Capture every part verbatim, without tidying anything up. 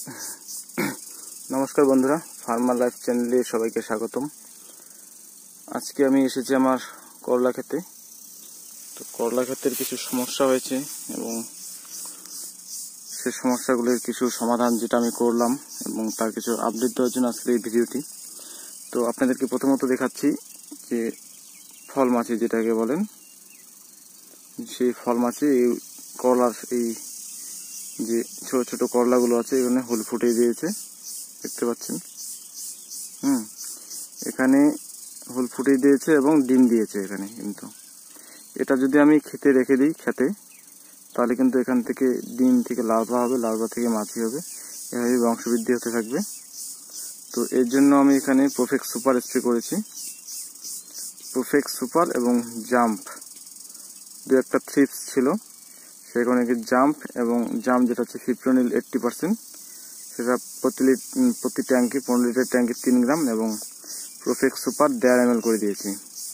নমস্কার বন্ধুরা, farmer life চ্যানেলে সবাইকে স্বাগতম। আজকে আমি এসেছি আমার করলা ক্ষেতে। তো করলা ক্ষেতের কিছু সমস্যা হয়েছে এবং সেই সমস্যাগুলির কিছু সমাধান যেটা আমি করলাম এবং তার কিছু আপডেট দেওয়ার জন্য আজকে এই ভিডিওটি। তো আপনাদেরকে প্রথমত দেখাচ্ছি যে ফল মাছি যেটাকে বলেন, সেই ফল মাছি এই করলার এই যে ছোট ছোট করলাগুলো আছে এখানে হুল ফুটিয়ে দিয়েছে, দেখতে পাচ্ছেন। হুম এখানে হুল ফুটিয়ে দিয়েছে এবং ডিম দিয়েছে এখানে। কিন্তু এটা যদি আমি খেতে রেখে দিই খেতে, তাহলে কিন্তু এখান থেকে ডিম থেকে লার্ভা হবে, লার্ভা থেকে মাছি হবে, এভাবে বংশবৃদ্ধি হতে থাকবে। তো এর জন্য আমি এখানে প্রোফেক্স সুপার স্প্রে করেছি। প্রোফেক্স সুপার এবং জাম্প দু একটা থ্রিপস ছিল, সেখানে জাম্প এবং জাম্প যেটা হচ্ছে ফিপ্রোনিল এইট্টি পার্সেন্ট, সেটা প্রতি প্রতি ট্যাঙ্কে পনেরো লিটার ট্যাঙ্কে তিন গ্রাম এবং প্রোফেক্স সুপার দেড় এম এল করে দিয়েছি।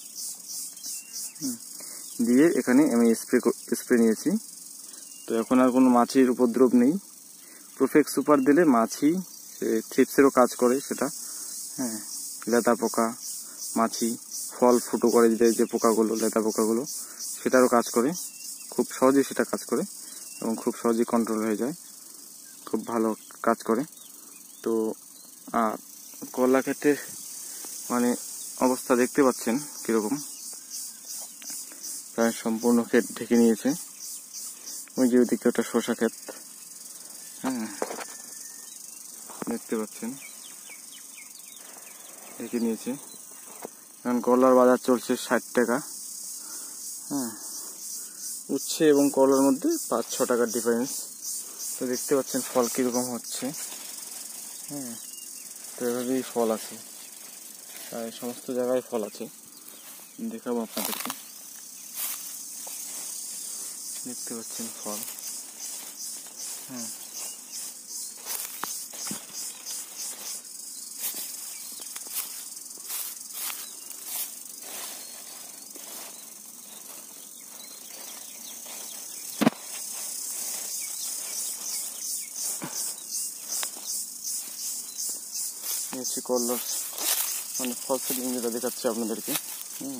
দিয়ে এখানে আমি স্প্রে স্প্রে নিয়েছি। তো এখন আর কোনো মাছির উপদ্রব নেই। প্রোফেক্স সুপার দিলে মাছি থ্রিপসেরও কাজ করে সেটা, হ্যাঁ, লেদা পোকা, মাছি, ফল ফুটো করে যে যে পোকাগুলো, লেদা পোকাগুলো, সেটারও কাজ করে। খুব সহজেই সেটা কাজ করে এবং খুব সহজেই কন্ট্রোল হয়ে যায়, খুব ভালো কাজ করে। তো আর করলা ক্ষেতের মানে অবস্থা দেখতে পাচ্ছেন কিরকম, প্রায় সম্পূর্ণ ক্ষেত ঢেকে নিয়েছে। ওই যে ওইদিকে একটা শসা ক্ষেত, হ্যাঁ দেখতে পাচ্ছেন, ঢেকে নিয়েছে। এখন করলার বাজার চলছে ষাট টাকা, হ্যাঁ, উচ্ছে এবং করলার মধ্যে পাঁচ ছ টাকার ডিফারেন্স। তো দেখতে পাচ্ছেন ফল কিরকম হচ্ছে, হ্যাঁ। তো এভাবেই ফল আছে, প্রায় সমস্ত জায়গায় ফল আছে, দেখাবো আপনাদেরকে। দেখতে পাচ্ছেন ফল, হ্যাঁ। করলার মানে ফল সেটিং যেটা দেখাচ্ছে আপনাদেরকে। হুম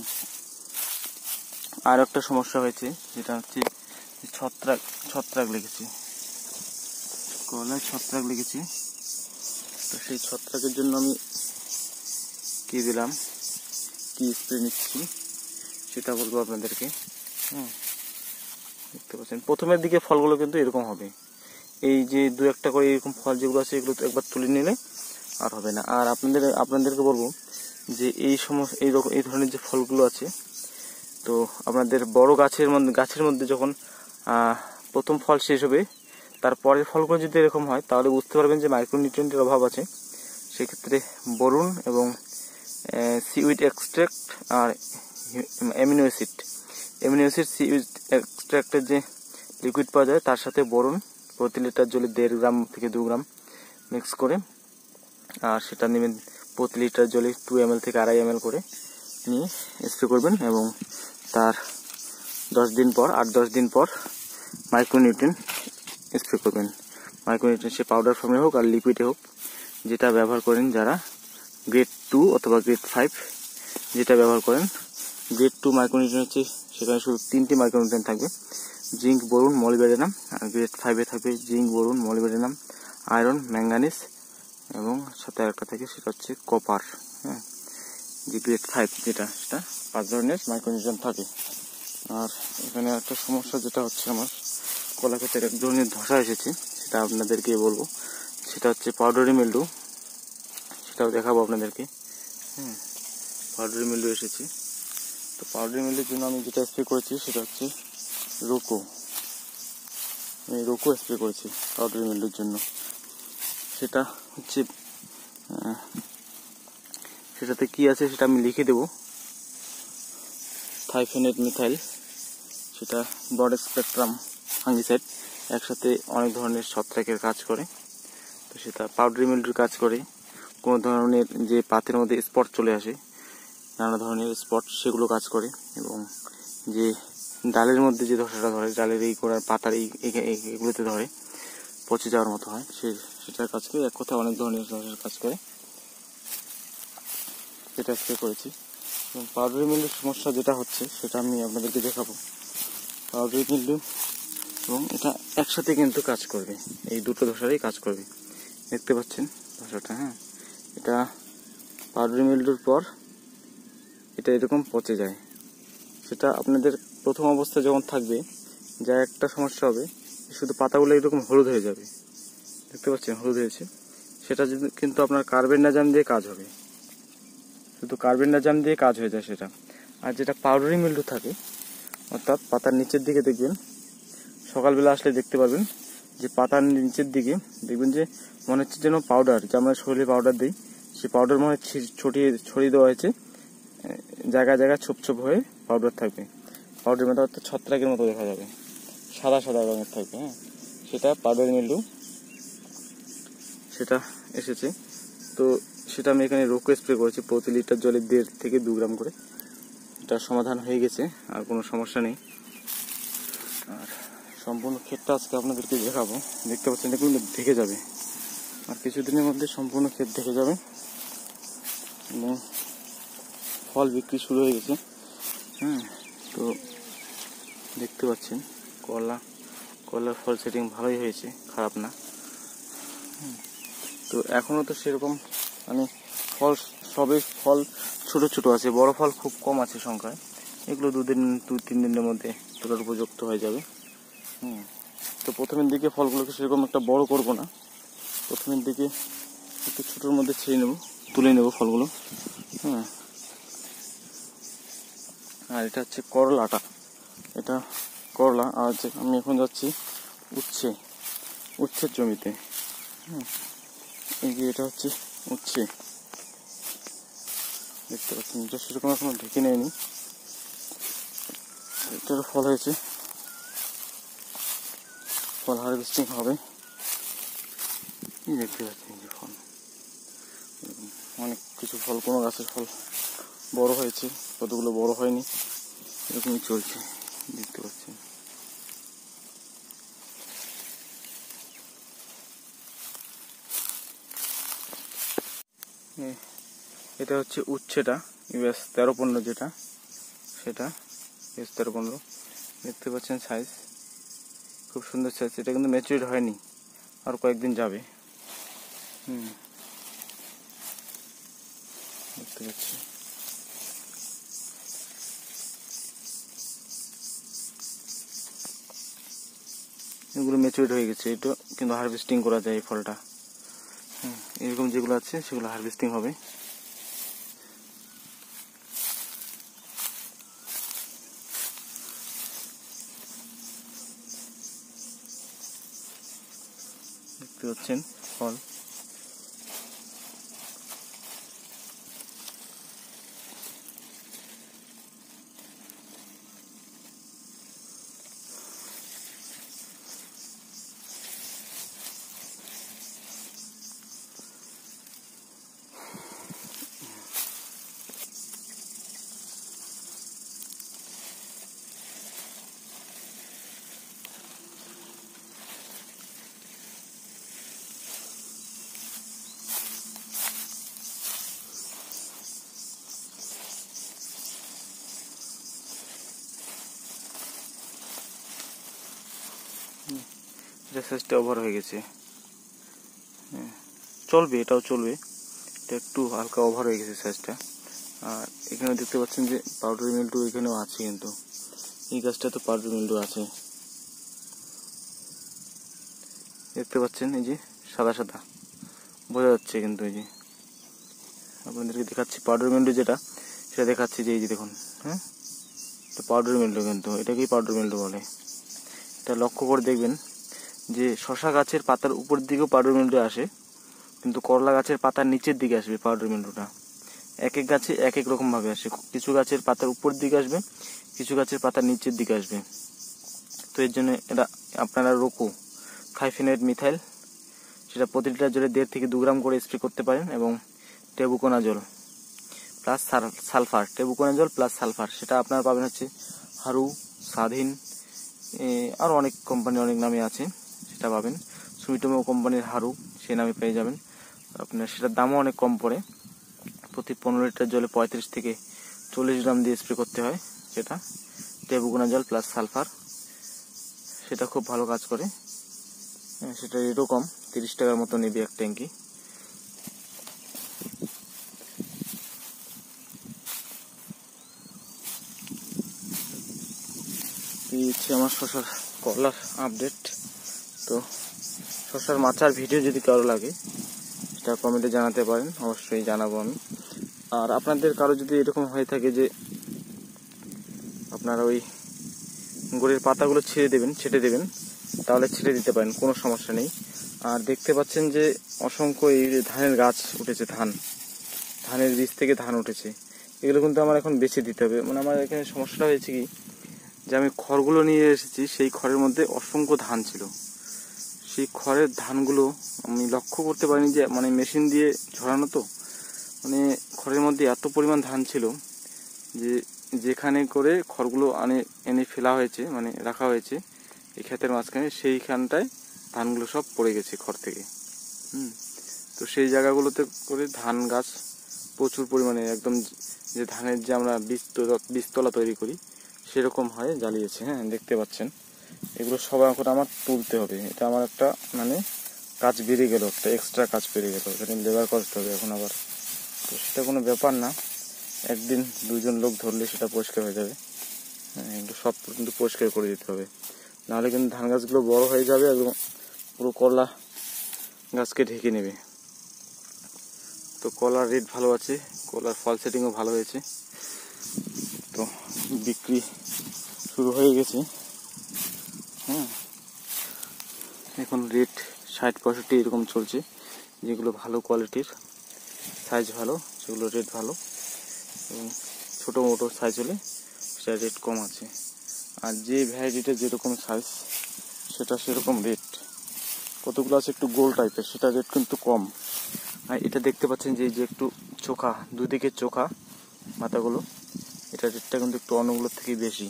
আর একটা সমস্যা হয়েছে, যেটা হচ্ছে ছত্রাক ছত্রাক লেগেছে, করলায় ছত্রাক লেগেছে। তো সেই ছত্রাকের জন্য আমি কি দিলাম, কি স্প্রে নিচ্ছি সেটা বলবো আপনাদেরকে। হুম দেখতে পাচ্ছেন প্রথমের দিকে ফলগুলো কিন্তু এরকম হবে, এই যে দু একটা করে এরকম ফল যেগুলো আছে এগুলো একবার তুলে নিলে আর হবে না। আর আপনাদের আপনাদেরকে বলবো যে এই সমস্ত এই রকম এই ধরনের যে ফলগুলো আছে, তো আপনাদের বড় গাছের মধ্যে গাছের মধ্যে যখন প্রথম ফল শেষ হবে, তারপরের ফলগুলো যদি এরকম হয় তাহলে বুঝতে পারবেন যে মাইক্রোনিউট্রিয়েন্টের অভাব আছে। সেক্ষেত্রে বোরন এবং সিউইড এক্সট্রাক্ট আর amino acid amino acid seaweed এক্সট্রাক্টের যে লিকুইড পাওয়া যায় তার সাথে বোরন প্রতি লিটার জলে দেড় গ্রাম থেকে দু গ্রাম মিক্স করে, আর সেটা নেবেন প্রতি লিটার জলে টু এম এল থেকে আড়াই এম এল করে নিয়ে স্প্রে করবেন। এবং তার দশ দিন পর আট দশ দিন পর মাইক্রোনিউট্রিয়েন্ট স্প্রে করবেন। মাইক্রোনিউট্রিয়েন্ট সে পাউডার ফর্মে হোক আর লিকুইডে হোক, যেটা ব্যবহার করেন যারা গ্রেড টু অথবা গ্রেড ফাইভ যেটা ব্যবহার করেন। গ্রেড টু মাইক্রোনিউট্রিয়েন্ট হচ্ছে সেখানে শুধু তিনটি মাইক্রোনিউট্রিয়েন্ট থাকবে, জিঙ্ক, বোরন, মলিবেডেনাম। আর গ্রেড ফাইভে থাকবে zinc, boron, molybdenum, iron, manganese এবং সাথে আরেকটা থাকে সেটা হচ্ছে কপার, হ্যাঁ। যে গ্রেড ফাইভ যেটা, সেটা পাঁচ ধরনের মাইক্রোনিউট্রিয়েন্ট থাকে। আর এখানে একটা সমস্যা যেটা হচ্ছে, আমার কলা ক্ষেতের এক ধরনের ধসা এসেছে, সেটা আপনাদেরকে বলবো। সেটা হচ্ছে পাউডারি মিল্ডু, সেটাও দেখাবো আপনাদেরকে, হ্যাঁ। পাউডারি মিল্ডু এসেছে। তো পাউডারি মিল্ডুর জন্য আমি যেটা স্প্রে করেছি সেটা হচ্ছে রোকো। আমি রোকো স্প্রে করেছি পাউডারি মিল্ডুর জন্য। সেটা হচ্ছে সেটাতে কি আছে সেটা আমি লিখে দেবো। থাইফেনেট মিথাইল, সেটা ব্রড স্পেকট্রাম ফাঙ্গিসাইড, একসাথে অনেক ধরনের ছত্রাকের কাজ করে। তো সেটা পাউডারি মিল্ডুর কাজ করে। কোনো ধরনের যে পাতের মধ্যে স্পট চলে আসে, নানা ধরনের স্পট, সেগুলো কাজ করে। এবং যে ডালের মধ্যে যে ধসাটা ধরে, ডালের এই গোড়ার পাতার এই এগুলোতে ধরে পচে যাওয়ার মতো হয়, সে সেটার কাজ করে, এক কথায় অনেক ধরনের কাজ করে, এটা স্প্রে করেছি। এবং পাউডারি মিল্ডুর সমস্যা যেটা হচ্ছে সেটা আমি আপনাদেরকে দেখাবো। পাউডারি মিল্ডু এবং এটা একসাথে কিন্তু কাজ করবে, এই দুটো ধসারই কাজ করবে। দেখতে পাচ্ছেন ধসাটা, হ্যাঁ, এটা পাউডারি মিল্ডুর পর এটা এরকম পচে যায়। সেটা আপনাদের প্রথম অবস্থায় যখন থাকবে, যা একটা সমস্যা হবে, শুধু পাতাগুলো এরকম হলুদ হয়ে যাবে। দেখতে পাচ্ছেন হলুদ হয়েছে, সেটা যদি কিন্তু আপনার কার্বেন্ডাজাম দিয়ে কাজ হবে, শুধু কার্বেন্ডাজাম দিয়ে কাজ হয়ে যায় সেটা। আর যেটা পাউডারি মিল্ডু থাকে, অর্থাৎ পাতার নিচের দিকে দেখবেন, সকালবেলা আসলে দেখতে পারবেন যে পাতার নিচের দিকে দেখবেন যে মনে হচ্ছে যেন পাউডার, যে আমরা শরীরে পাউডার দিই, সেই পাউডার মনে ছড়িয়ে ছড়িয়ে দেওয়া হয়েছে, জায়গায় জায়গায় ছোপ ছোপ হয়ে পাউডার থাকবে। পাউডার মতো অর্থাৎ ছত্রাকের মতো দেখা যাবে, সাদা সাদা রঙের থাকবে, হ্যাঁ, সেটা পাউডারি মিল্ডু, সেটা এসেছে। তো সেটা আমি এখানে রোকো স্প্রে করেছি প্রতি লিটার জলে দেড় থেকে দু গ্রাম করে। এটার সমাধান হয়ে গেছে, আর কোনো সমস্যা নেই। আর সম্পূর্ণ ক্ষেতটা আজকে আপনাদেরকে দেখাবো। দেখতে পাচ্ছেন এগুলো ঢেকে যাবে, আর কিছুদিনের মধ্যে সম্পূর্ণ ক্ষেত ঢেকে যাবে এবং ফল বিক্রি শুরু হয়ে গেছে। হ্যাঁ, তো দেখতে পাচ্ছেন কলা কলার ফল সেটিং ভালোই হয়েছে, খারাপ না। তো এখনও তো সেরকম মানে ফল সবে ফল ছোট ছোট আছে, বড় ফল খুব কম আছে সংখ্যায়। এগুলো দুদিন দু তিন দিনের মধ্যে তোলার উপযুক্ত হয়ে যাবে। হুম, তো প্রথমের দিকে ফলগুলোকে সেরকম একটা বড় করব না, প্রথমের দিকে একটু ছোটোর মধ্যে ছেড়ে নেব, তুলে নেব ফলগুলো। হ্যাঁ, আর এটা হচ্ছে করলাটা, এটা করলা। আর আমি এখন যাচ্ছি উচ্ছে উচ্ছের জমিতে। হুম, এই যে এটা হচ্ছে উচ্ছে, দেখতে পাচ্ছেন এটা সেরকম এখনো ঢেকে নেয়নি, এটারও ফল হয়েছে, ফল হারভেস্টিং হবে। দেখতে পাচ্ছেন যে ফল, অনেক কিছু ফল, কোনো গাছের ফল বড় হয়েছে, কতগুলো বড় হয়নি, এরকমই চলছে। দেখতে পাচ্ছেন এটা হচ্ছে উচ্ছেটা, ইউএস তেরো পনেরো যেটা, সেটা ইউএস তেরো পনেরো। দেখতে পাচ্ছেন সাইজ, খুব সুন্দর সাইজ। এটা কিন্তু ম্যাচুরিড হয়নি, আর কয়েকদিন যাবে। হুম, দেখতে পাচ্ছি এগুলো ম্যাচুরিড হয়ে গেছে, এটা কিন্তু হারভেস্টিং করা যায় এই ফলটা। হুম, এরকম যেগুলো আছে সেগুলো হারভেস্টিং হবে। দেখতে পাচ্ছেন ফল, এটা সাইজটা ওভার হয়ে গেছে। হ্যাঁ, চলবে, এটাও চলবে, এটা একটু হালকা ওভার হয়ে গেছে সাইজটা। আর এখানে দেখতে পাচ্ছেন যে পাউডারি মিল্ডু এখানেও আছে, কিন্তু এই গাছটা তো পাউডারি মিল্ডু আছে। দেখতে পাচ্ছেন এই যে সাদা সাদা বোঝা যাচ্ছে, কিন্তু এই যে আপনাদেরকে দেখাচ্ছি পাউডারি মিল্ডু যেটা, সেটা দেখাচ্ছি যে এই যে দেখুন, হ্যাঁ, এটা পাউডারি মিল্ডু, কিন্তু এটাকেই পাউডারি মিল্ডু বলে। এটা লক্ষ্য করে দেখবেন যে শশা গাছের পাতার উপর দিকেও পাউডারি মিল্ডু আসে, কিন্তু করলা গাছের পাতার নিচের দিকে আসবে পাউডারি মিল্ডুটা। এক এক গাছে এক এক রকম ভাবে আসে, কিছু গাছের পাতার উপর দিকে আসবে, কিছু গাছের পাতার নিচের দিকে আসবে। তো এর জন্য এটা আপনারা রোকো থাইফেনেট মিথাইল, সেটা প্রতি লিটার জলে দেড় থেকে দু গ্রাম করে স্প্রে করতে পারেন, এবং tebuconazole plus sulphur, tebuconazole plus sulphur, সেটা আপনারা পাবেন হচ্ছে হারু, স্বাধীন, আরও অনেক কোম্পানি, অনেক নামে আছে, সেটা পাবেন। সুমিটোমো কোম্পানির হারু, সেই নামে পেয়ে যাবেন। আপনার সেটার দামও অনেক কম পড়ে, প্রতি পনেরো লিটার জলে পঁয়ত্রিশ থেকে চল্লিশ গ্রাম দিয়ে স্প্রে করতে হয়, সেটা টেবুকোনাজল প্লাস সালফার, সেটা খুব ভালো কাজ করে। হ্যাঁ, সেটা রেটও কম, তিরিশ টাকার মতো নেবে এক ট্যাঙ্কি। এই হচ্ছে আমার শশার কলার আপডেট। তো শশার মাচার ভিডিও যদি কারো লাগে সেটা কমেন্টে জানাতে পারেন, অবশ্যই জানাবো আমি। আর আপনাদের কারো যদি এরকম হয়ে থাকে যে আপনারা ওই গুড়ের পাতাগুলো ছেড়ে দেবেন ছেটে দেবেন, তাহলে ছেড়ে দিতে পারেন, কোনো সমস্যা নেই। আর দেখতে পাচ্ছেন যে অসংখ্য এই ধানের গাছ উঠেছে, ধান ধানের বীজ থেকে ধান উঠেছে, এগুলো কিন্তু আমার এখন বেছে দিতে হবে। মানে আমার এখানে সমস্যাটা হয়েছে কি, যে আমি খড়গুলো নিয়ে এসেছি, সেই খড়ের মধ্যে অসংখ্য ধান ছিল। সেই খড়ের ধানগুলো আমি লক্ষ্য করতে পারিনি, যে মানে মেশিন দিয়ে ঝরানো তো, মানে খড়ের মধ্যে এত পরিমাণ ধান ছিল যে যেখানে করে খড়গুলো আনে এনে ফেলা হয়েছে, মানে রাখা হয়েছে এই ক্ষেতের মাঝখানে, সেইখানটায় ধানগুলো সব পড়ে গেছে খড় থেকে। হুম তো সেই জায়গাগুলোতে করে ধান গাছ প্রচুর পরিমাণে, একদম যে ধানের যে আমরা বীজতলা বীজতলা তৈরি করি সেরকম হয়, জ্বালিয়েছে। হ্যাঁ, দেখতে পাচ্ছেন এগুলো সব এখন আমার তুলতে হবে। এটা আমার একটা মানে কাজ বেড়ে গেল, একটা এক্সট্রা কাজ বেড়ে গেল, এখানে লেবার করতে হবে এখন আবার। তো সেটা কোনো ব্যাপার না, একদিন দুজন লোক ধরলে সেটা পরিষ্কার হয়ে যাবে। হ্যাঁ, এগুলো সব কিন্তু পরিষ্কার করে দিতে হবে, নাহলে কিন্তু ধান গাছগুলো বড় হয়ে যাবে, একদম পুরো কলা গাছকে ঢেকে নেবে। তো কলার রেট ভালো আছে, কলার ফল সেটিংও ভালো হয়েছে। তো বিক্রি শুরু হয়ে গেছে। হ্যাঁ, এখন রেট ষাট পঁয়ষট্টি এরকম চলছে, যেগুলো ভালো কোয়ালিটির, সাইজ ভালো, সেগুলো রেট ভালো। এবং ছোটো মোটো সাইজ হলে সেটা রেট কম আছে। আর যে ভ্যারাইটিটা যেরকম সাইজ সেটা সেরকম রেট। কতগুলো আছে একটু গোল টাইপের, সেটা রেট কিন্তু কম। আর এটা দেখতে পাচ্ছেন যে এই যে একটু চোখা, দুদিকে চোখা মাথাগুলো, এটা রেটটা কিন্তু একটু অন্যগুলোর থেকে বেশি।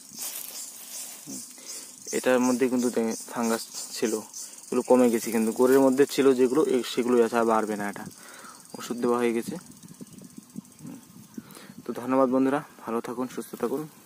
এটার মধ্যে কিন্তু ফাঙ্গাস ছিল, এগুলো কমে গেছে, কিন্তু গোড়ের মধ্যে ছিল যেগুলো সেগুলো আছে, আর বাড়বে না, এটা ওষুধ দেওয়া হয়ে গেছে। তো ধন্যবাদ বন্ধুরা, ভালো থাকুন, সুস্থ থাকুন।